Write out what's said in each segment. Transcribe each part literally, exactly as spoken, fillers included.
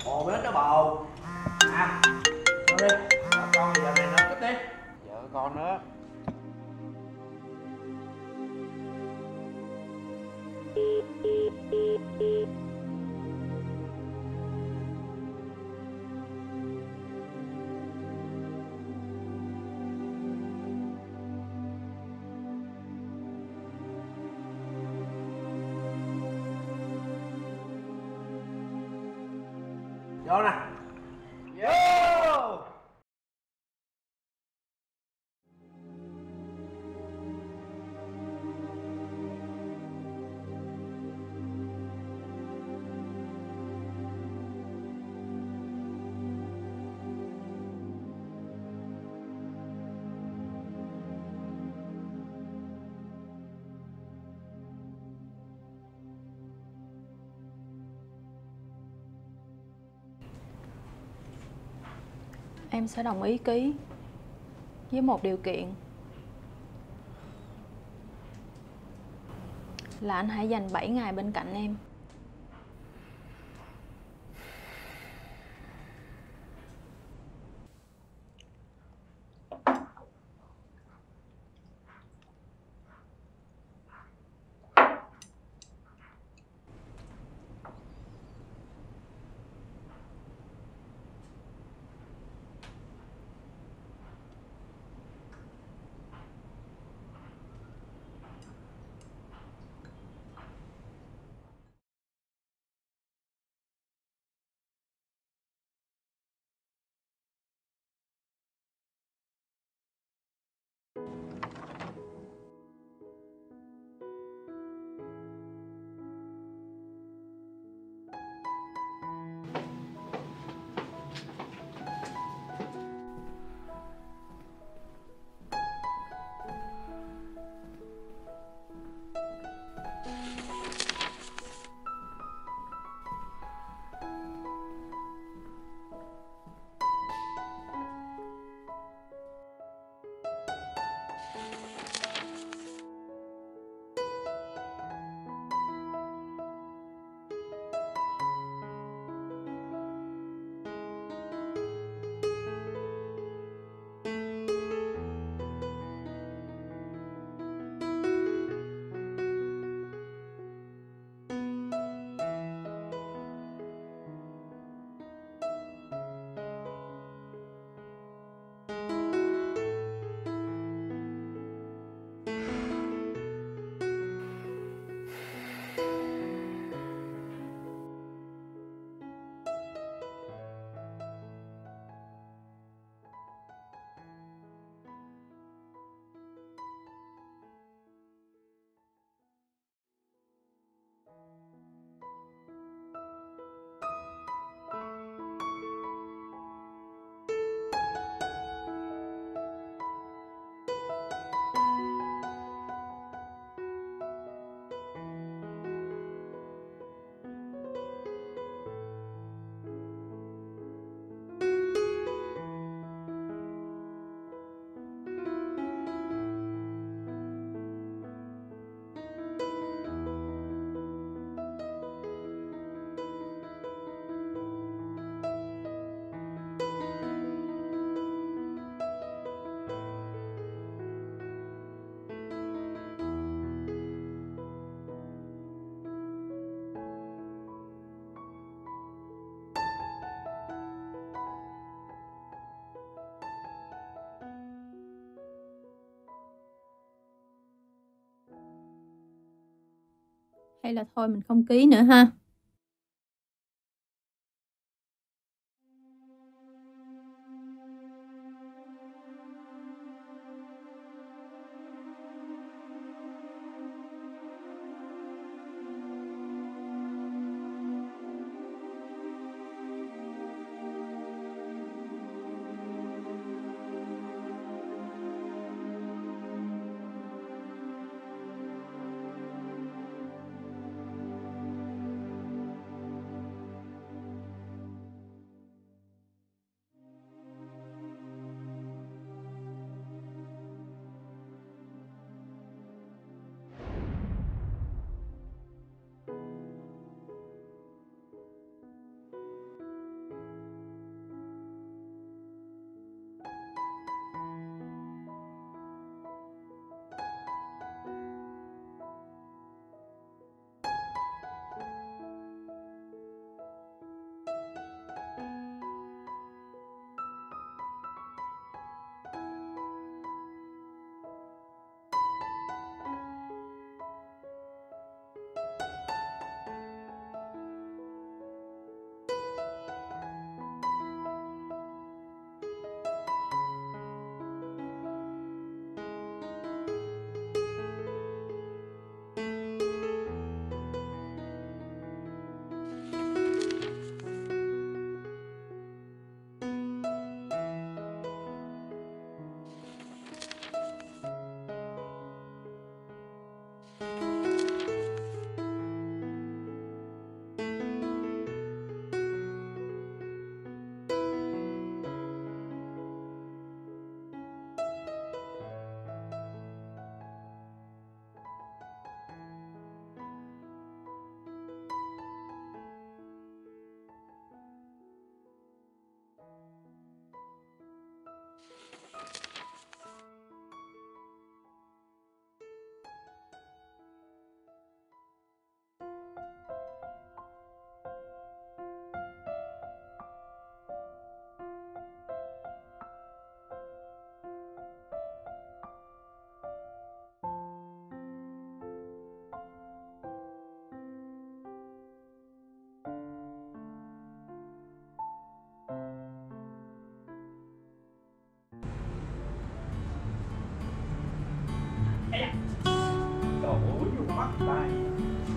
Ồ bé đó bầu. À, con đi. Vợ con thì giờ này nó cúp đi. Vợ con nữa. Vô nè. Vô. Em sẽ đồng ý ký với một điều kiện là anh hãy dành bảy ngày bên cạnh em. Hay là thôi mình không ký nữa ha? bye.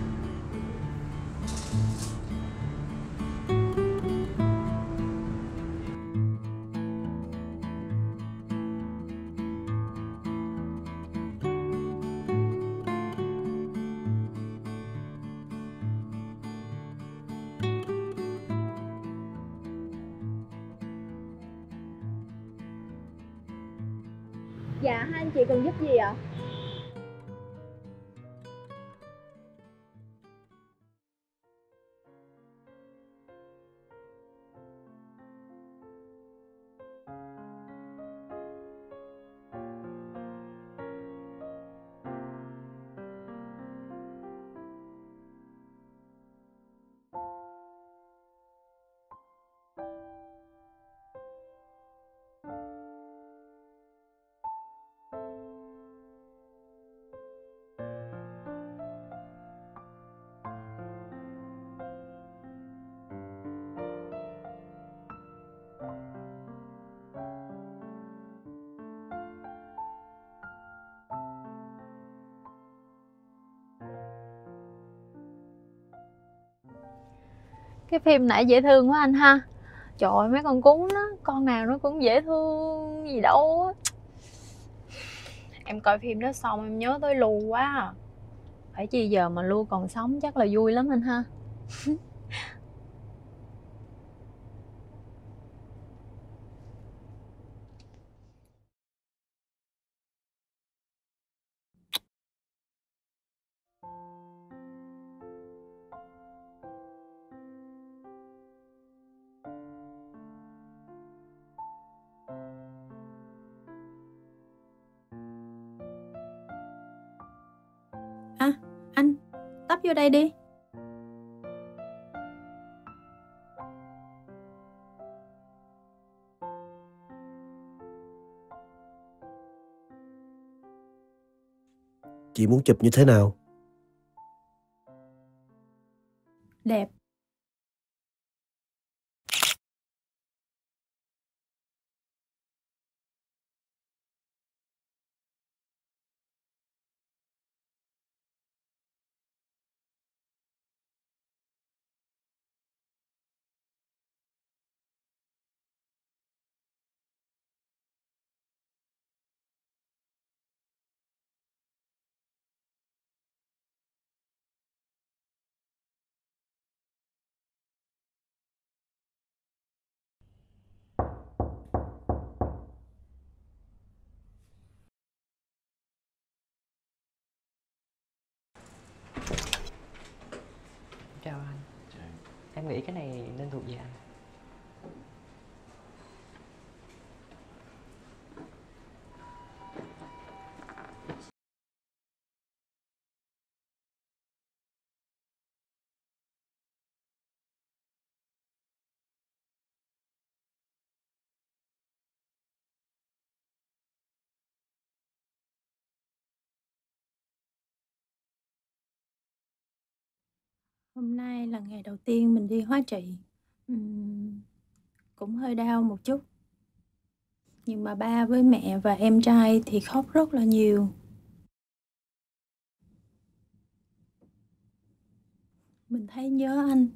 Dạ, hai anh chị cần giúp gì ạ? Cái phim nãy dễ thương quá anh ha. Trời ơi, mấy con cún đó, con nào nó cũng dễ thương gì đâu á. Em coi phim đó xong em nhớ tới Lu quá à. Phải chi giờ mà Lu còn sống chắc là vui lắm anh ha. À, anh, tấp vô đây đi. Chị muốn chụp như thế nào? Đẹp. Chào anh. Em nghĩ cái này nên thuộc về anh. Hôm nay là ngày đầu tiên mình đi hóa trị. Ừm, cũng hơi đau một chút. Nhưng mà ba với mẹ và em trai thì khóc rất là nhiều. Mình thấy nhớ anh.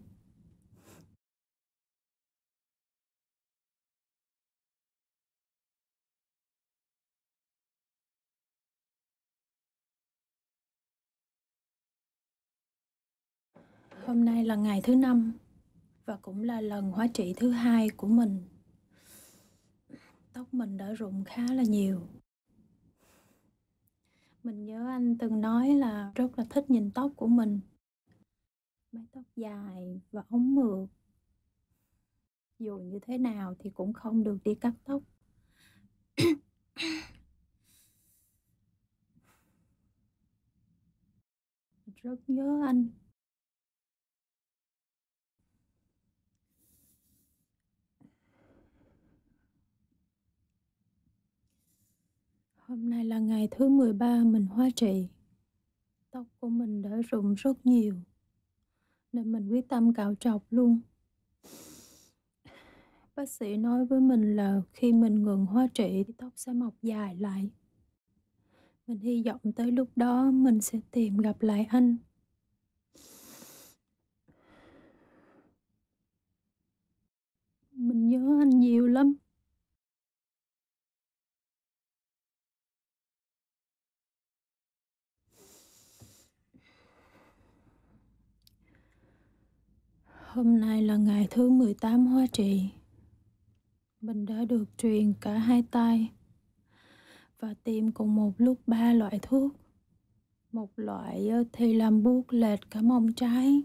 Hôm nay là ngày thứ năm và cũng là lần hóa trị thứ hai của mình. Tóc mình đã rụng khá là nhiều. Mình nhớ anh từng nói là rất là thích nhìn tóc của mình. Mái tóc dài và ống mượt. Dù như thế nào thì cũng không được đi cắt tóc. Rất nhớ anh. Hôm nay là ngày thứ mười ba mình hóa trị. Tóc của mình đã rụng rất nhiều. Nên mình quyết tâm cạo trọc luôn. Bác sĩ nói với mình là khi mình ngừng hóa trị thì tóc sẽ mọc dài lại. Mình hy vọng tới lúc đó mình sẽ tìm gặp lại anh. Mình nhớ anh nhiều lắm. Hôm nay là ngày thứ mười tám hóa trị. Mình đã được truyền cả hai tay và tiêm cùng một lúc ba loại thuốc. Một loại thì làm buốt lệch cả mông trái,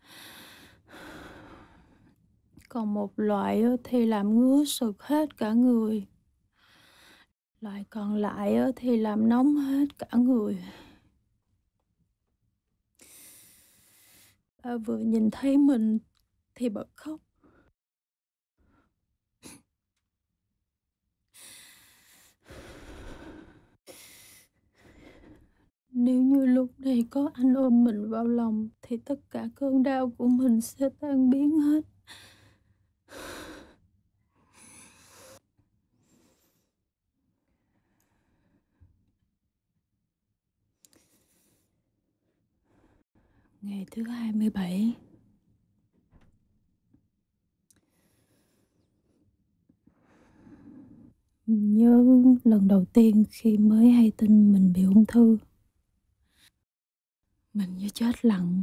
còn một loại thì làm ngứa sực hết cả người. Loại còn lại thì làm nóng hết cả người. Bà vừa nhìn thấy mình thì bật khóc. Nếu như lúc này có anh ôm mình vào lòng thì tất cả cơn đau của mình sẽ tan biến hết. Ngày thứ hai mươi bảy. Mình nhớ lần đầu tiên khi mới hay tin mình bị ung thư. Mình như chết lặng.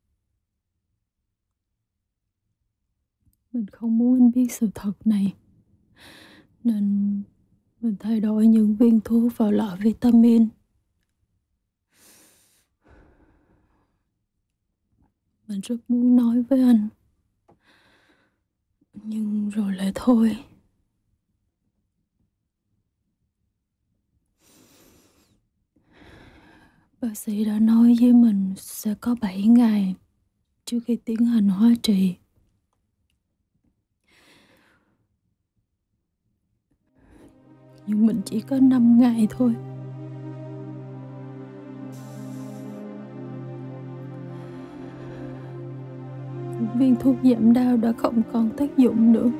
Mình không muốn anh biết sự thật này, nên mình thay đổi những viên thuốc vào lọ vitamin. Mình rất muốn nói với anh, nhưng rồi lại thôi. Bác sĩ đã nói với mình sẽ có bảy ngày trước khi tiến hành hóa trị. Nhưng mình chỉ có năm ngày thôi. Viên thuốc giảm đau đã không còn tác dụng nữa.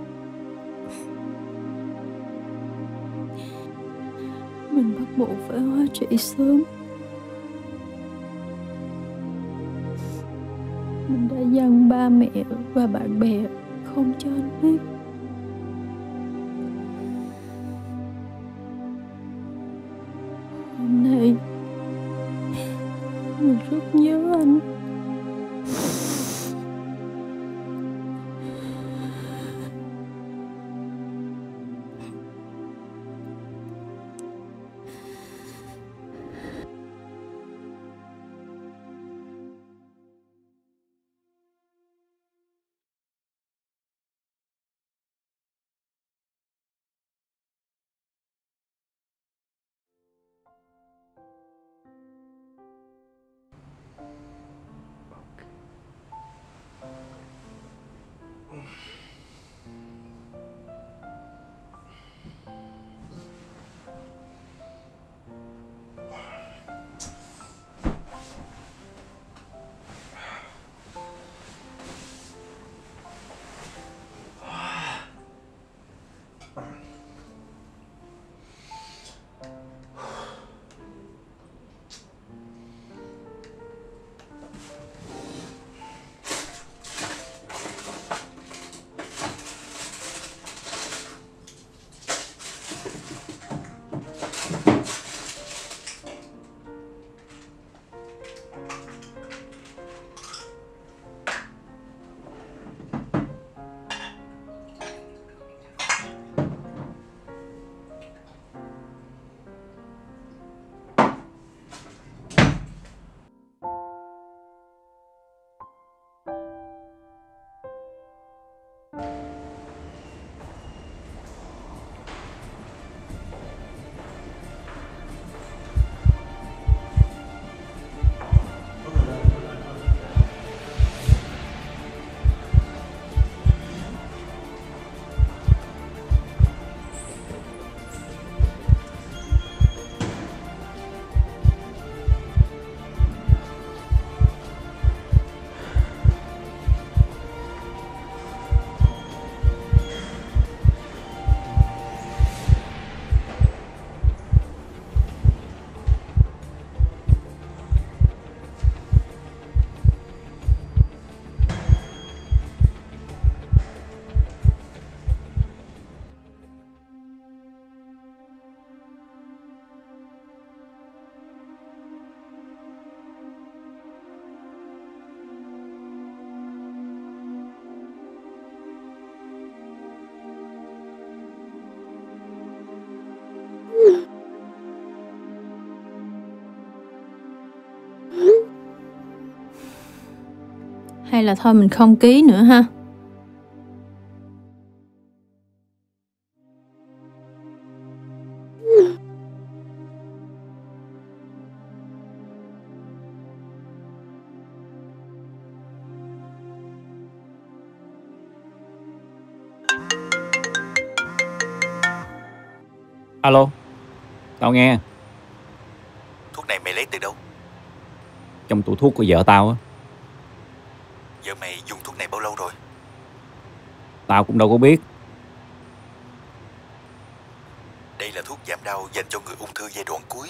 Mình bắt buộc phải hóa trị sớm. Mình đã dặn ba mẹ và bạn bè không cho anh biết. Hôm nay mình rất nhớ anh. hay là thôi mình không ký nữa ha? Alo, tao nghe. Thuốc này mày lấy từ đâu? Trong tủ thuốc của vợ tao á. Vợ mày dùng thuốc này bao lâu rồi? Tao cũng đâu có biết. Đây là thuốc giảm đau dành cho người ung thư giai đoạn cuối.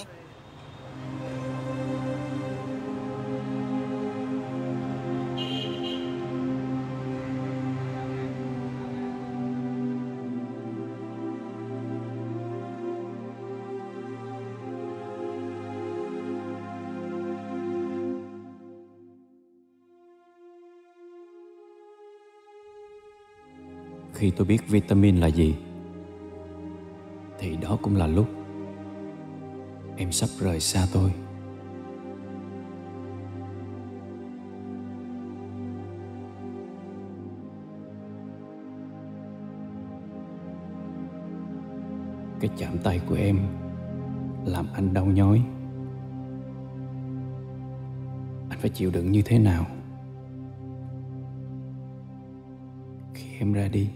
Khi tôi biết vitamin là gì thì đó cũng là lúc em sắp rời xa tôi. Cái chạm tay của em làm anh đau nhói. Anh phải chịu đựng như thế nào khi em ra đi?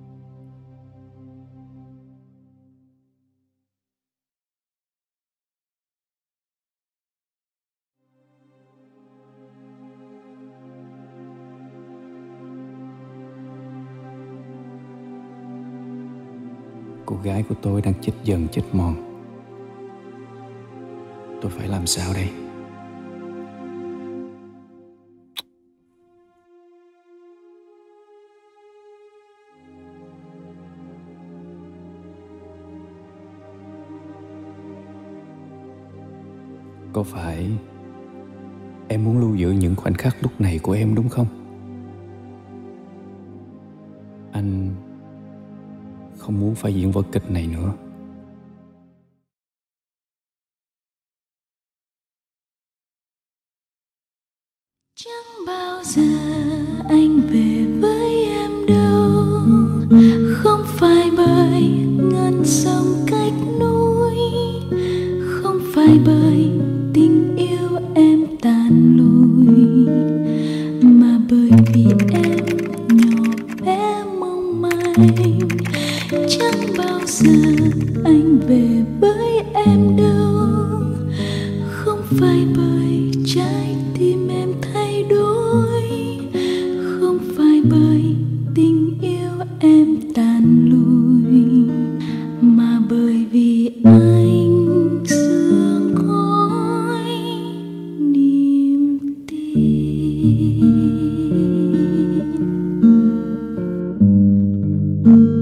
Cô gái của tôi đang chết dần chết mòn. Tôi phải làm sao đây? Có phải em muốn lưu giữ những khoảnh khắc lúc này của em đúng không? Anh không muốn phải diễn vở kịch này nữa. Chẳng bao giờ anh về với em đâu, không phải bởi ngàn sông cách núi, không phải bởi tình yêu em tàn lụi, mà bởi vì em nhỏ bé mong manh. Chẳng bao giờ anh về với em đâu, không phải bởi trái tim em thay đổi, không phải bởi tình yêu em tàn lụi, mà bởi vì anh sương khói niềm tin.